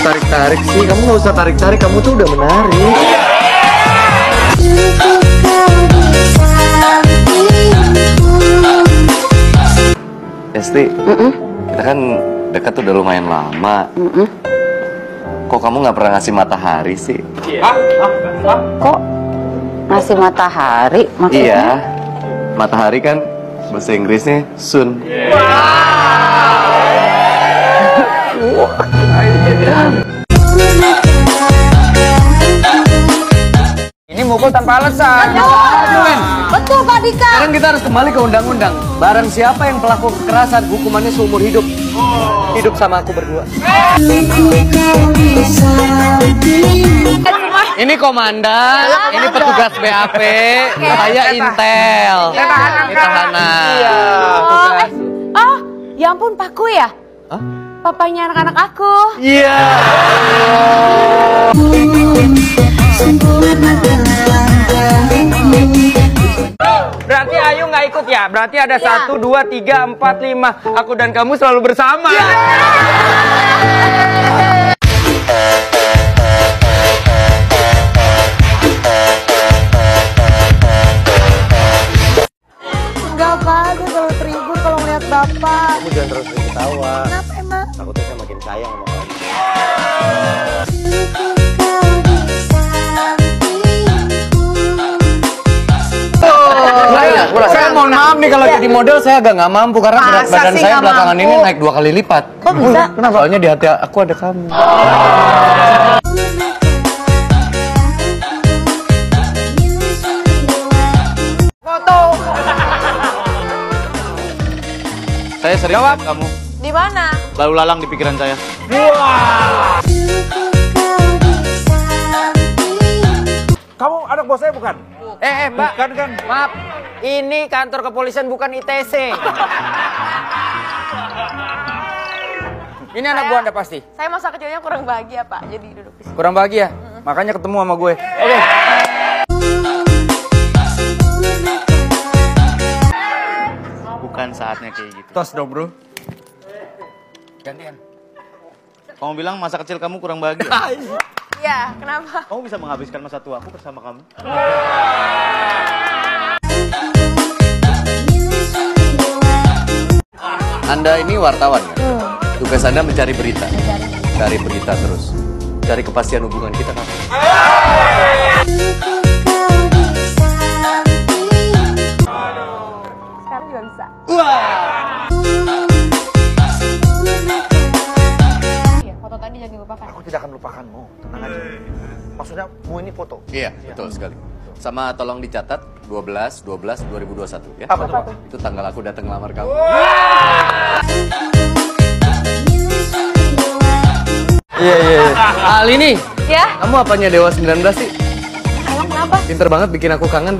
tarik-tarik sih? Kamu nggak usah tarik-tarik, kamu tuh udah menarik. Esti, kita kan dekat udah lumayan lama. Kok kamu nggak pernah ngasih matahari sih? Kok ngasih matahari maksudnya? Iya, matahari kan bahasa Inggrisnya sun. Ini mukul tanpa alasan. Betul Pak Dika. Sekarang kita harus kembali ke undang-undang. Barang siapa yang pelaku kekerasan, hukumannya seumur hidup. Hidup sama aku berdua. Ini komandan, ini petugas BAP, saya Intel. Ini tahanan. Oh, ya ampun Paku ya? Hah? Papanya anak-anak aku. Iya. Berarti Ayu nggak ikut ya? Berarti ada 1, 2, 3, 4, 5. Aku dan kamu selalu bersama. Enggak Pak, gue selalu terhibur kalau ngeliat Bapak. Kamu jangan terus ketawa. Kenapa emang? Takutnya saya makin sayang sama kamu. Saya mohon maaf nih kalau jadi model saya agak nggak mampu karena berat Masa badan sih saya nggak belakangan mampu? ini naik 2 kali lipat. Kok bisa? Kenapa? Soalnya di hati aku ada kamu. Foto. Saya sering jawab kamu. Di mana? Lalu lalang di pikiran saya. Kamu anak bos saya bukan? Mbak. Bukan kan? Maaf. Ini kantor kepolisian bukan ITC. Ini anak buah Anda pasti. Saya masa kecilnya kurang bahagia Pak, jadi duduk di sini. Kurang bahagia. Makanya ketemu sama gue. Oke. Bukan saatnya kayak gitu. Tos dong bro. Gantian. Kamu bilang masa kecil kamu kurang bahagia. Iya, kenapa? Kamu bisa menghabiskan masa tuaku bersama kamu. Anda ini wartawan kan? Tugas Anda mencari berita. Cari berita terus. Cari kepastian hubungan kita kan? Sekarang juga bisa. Iya, foto tadi jangan dilupakan. Aku tidak akan lupakanmu, tenang aja. Maksudnya, mu ini foto. Iya, betul sekali. Sama tolong dicatat 12/12/2021 ya. Apa tuh, Pak? Itu tanggal aku datang ngelamar kamu. Iya. Al ini, Ya? kamu apanya Dewa 19 sih? Emang kenapa? Pinter banget bikin aku kangen.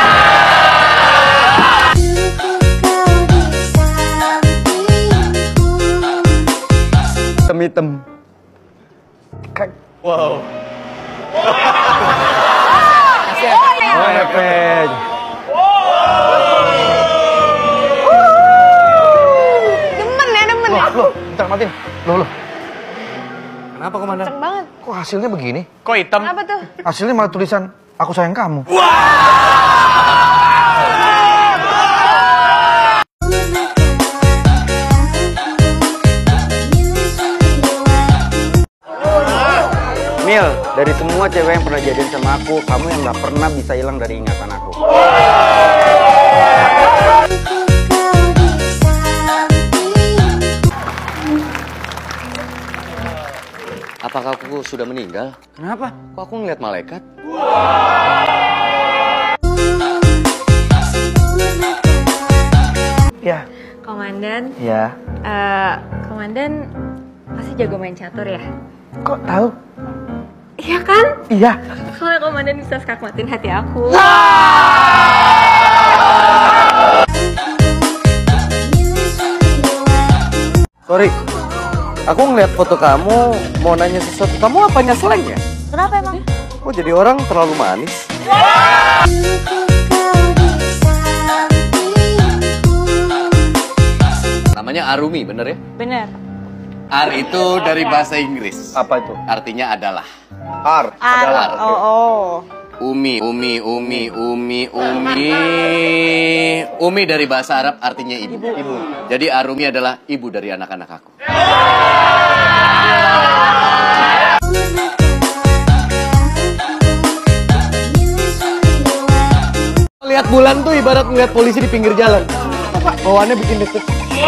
Hitam-hitam. Wow. Oh, efek. Demen ya, demen ya. Loh, bentar matiin. Loh. Kenapa komandan? Kenceng banget. Kok hasilnya begini? Kok hitam? Kenapa tuh? Hasilnya malah tulisan, aku sayang kamu. Mil, dari semua cewek yang pernah jadian sama aku, kamu yang gak pernah bisa hilang dari ingatan aku. Apakah aku sudah meninggal? Kenapa? Kok aku ngeliat malaikat? Ya. Komandan, Ya. Komandan pasti jago main catur ya? Kok tahu? Iya kan? Iya. Soalnya Komandan bisa skakmatin hati aku. Sorry, aku ngeliat foto kamu, mau nanya sesuatu. Kamu apanya slang ya? Kenapa emang? Kok jadi orang terlalu manis? Namanya Arumi, bener ya? Bener. Ar itu dari bahasa Inggris. Apa itu? Artinya adalah. Ar. Adalah. Umi dari bahasa Arab artinya ibu. Jadi Arumi adalah ibu dari anak-anak aku. Lihat bulan tuh ibarat ngeliat polisi di pinggir jalan. Bawaannya bikin deket.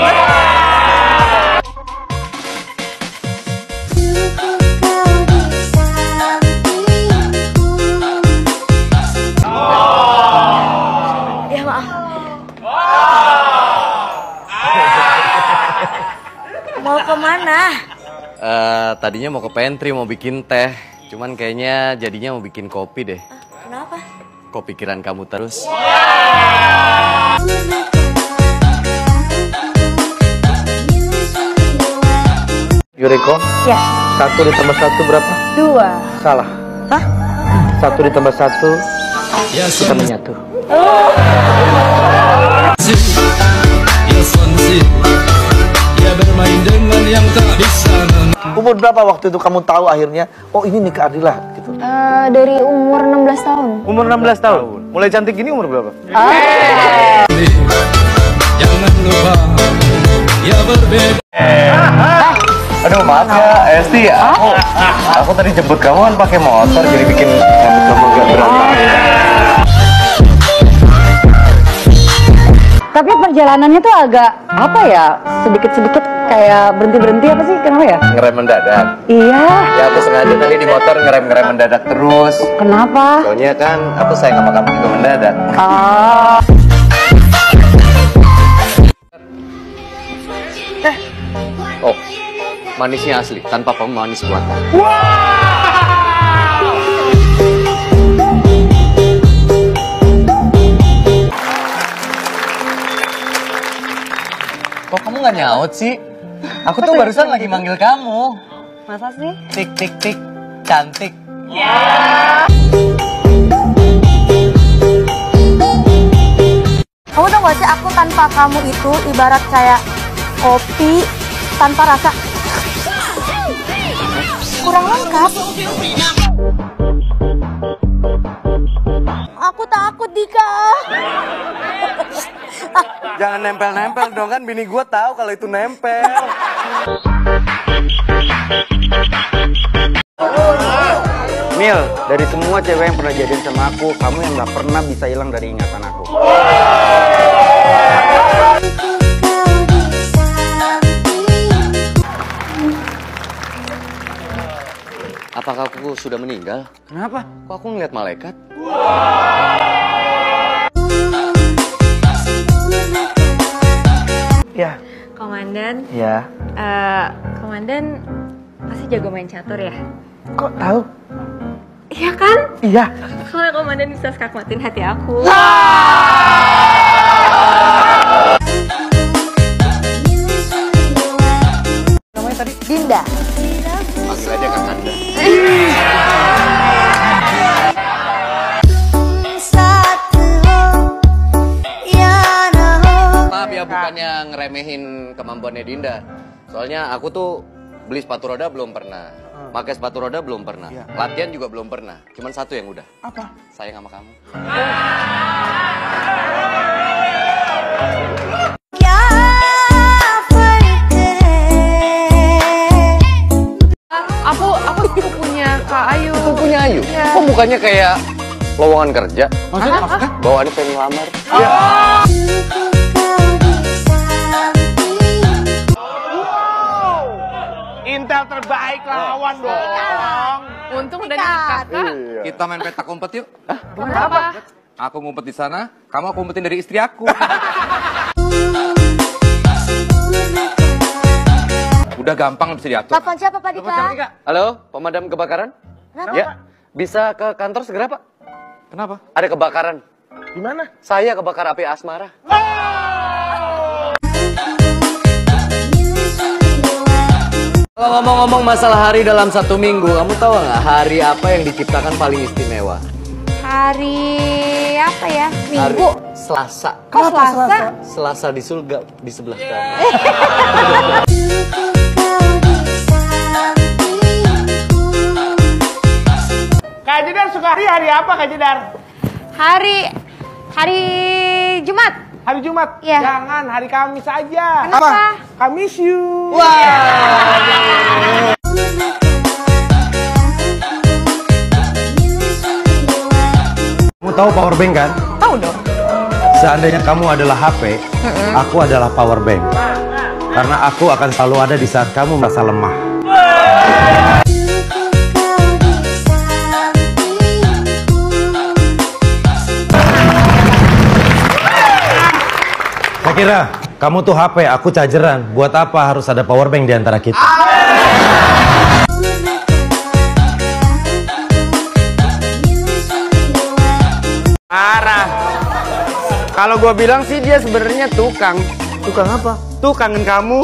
Ya maaf. Mau kemana? Tadinya mau ke pantry mau bikin teh, cuman kayaknya jadinya mau bikin kopi deh. Kenapa? Kok pikiran kamu terus? Yuriko, Ya. 1 ditambah 1 berapa? 2. Salah. Hah? 1 ditambah 1 bisa menyatu. Umur berapa waktu itu kamu tahu akhirnya, oh ini nikah Ardila gitu? Dari umur 16 tahun. Umur 16 tahun. Mulai cantik gini umur berapa? Jangan lupa ya berbeda. Aduh maaf ya, Esti. Aku tadi jemput kamu kan pakai motor, jadi bikin rambut kamu agak berantakan. Tapi perjalanannya tuh agak apa ya? Sedikit-sedikit kayak berhenti-berhenti apa sih? Kenapa ya? Ngerem mendadak. Iya. Ya aku sengaja tadi di motor ngerem mendadak terus. Kenapa? Soalnya kan aku sayang sama kamu juga mendadak. Oh. Oh, manisnya asli, tanpa pemanis buatan. Kok kamu nggak nyaut sih? Aku tuh barusan lagi manggil kamu. Masa sih? Tik tik tik, cantik. Kamu tau gak sih aku tanpa kamu itu ibarat kayak kopi tanpa rasa. Kurang lengkap. Aku takut, Dika. Jangan nempel-nempel dong, kan bini gua tahu kalau itu nempel. Mil, dari semua cewek yang pernah jadian sama aku, kamu yang gak pernah bisa hilang dari ingatan aku. Apakah aku sudah meninggal? Kenapa? Kok aku ngeliat malaikat? Ya. Komandan, Ya. Komandan pasti jago main catur ya? Kok tahu? Iya kan? Iya. Soalnya Komandan bisa skakmatin hati aku. Namanya tadi? Dinda. Panggil aja Kakanda. Maaf ya, bukannya ngeremehin kemampuannya Dinda. Soalnya aku tuh beli sepatu roda belum pernah. Pakai sepatu roda belum pernah. Latihan juga belum pernah. Cuman satu yang udah. Apa? Sayang sama kamu. Aku sepupunya Kak Ayu. Punya Ayu? Kok mukanya kayak lowongan kerja? Maksudnya? Bawaannya pengen ngelamar. Intel terbaik lawan dong. Untung udah nikah, Kak. Kita main petak umpet yuk. Kenapa? Aku ngumpet di sana, kamu aku ngumpetin dari istri aku. Udah gampang bisa diatur. Telepon siapa, Pak Dika? Halo, pemadam kebakaran? Kenapa? Ya, bisa ke kantor segera, Pak? Kenapa? Ada kebakaran. Di mana? Saya kebakar api asmara. Kalau ngomong-ngomong masalah hari dalam satu minggu, kamu tahu nggak hari apa yang diciptakan paling istimewa? Hari apa ya? Minggu. Hari Selasa. Kok Selasa? Selasa di surga di sebelah kamu. hari apa Kak Jedar? Hari Jumat. Hari Jumat? Iya. Jangan, hari Kamis aja. Kenapa? Kamis you. Kamu tahu power bank kan? Tahu dong. Seandainya kamu adalah HP, aku adalah power bank. Karena aku akan selalu ada di saat kamu merasa lemah. Saya kira kamu tuh HP, aku chargeran. Buat apa harus ada power bank di antara kita? Parah. Kalau gue bilang sih dia sebenarnya tukang. Tukang apa? Tuh kangen kamu.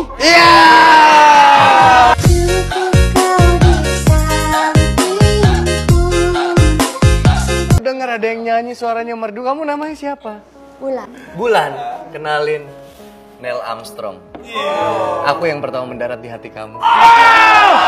Dengar ada yang nyanyi suaranya merdu. Kamu namanya siapa? Bulan. Bulan. Kenalin. Neil Armstrong. Aku yang pertama mendarat di hati kamu.